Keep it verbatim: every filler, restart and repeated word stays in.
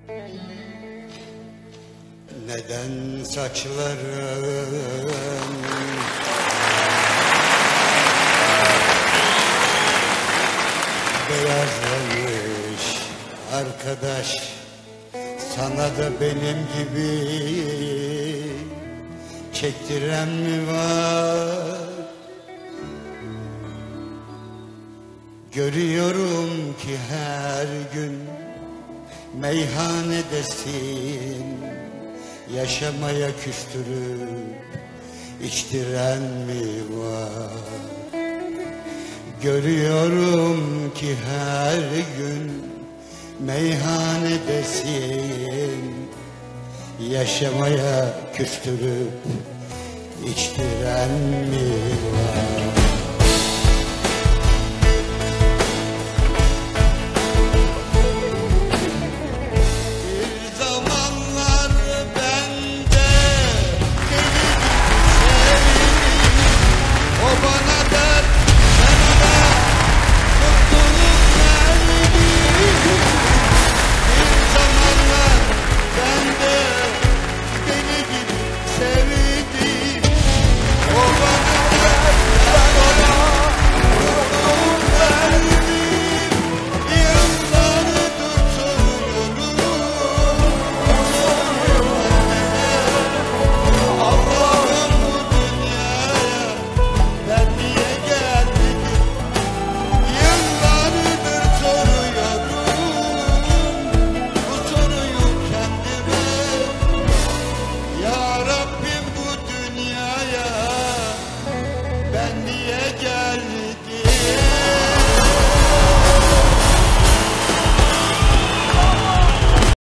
Neden saçlarım beyazlamış arkadaş, sana da benim gibi çektiren mi var? Görüyorum ki her gün meyhanedesin, yaşamaya küstürüp içtiren mi var? Görüyorum ki her gün meyhanedesin, yaşamaya küstürüp içtiren mi var?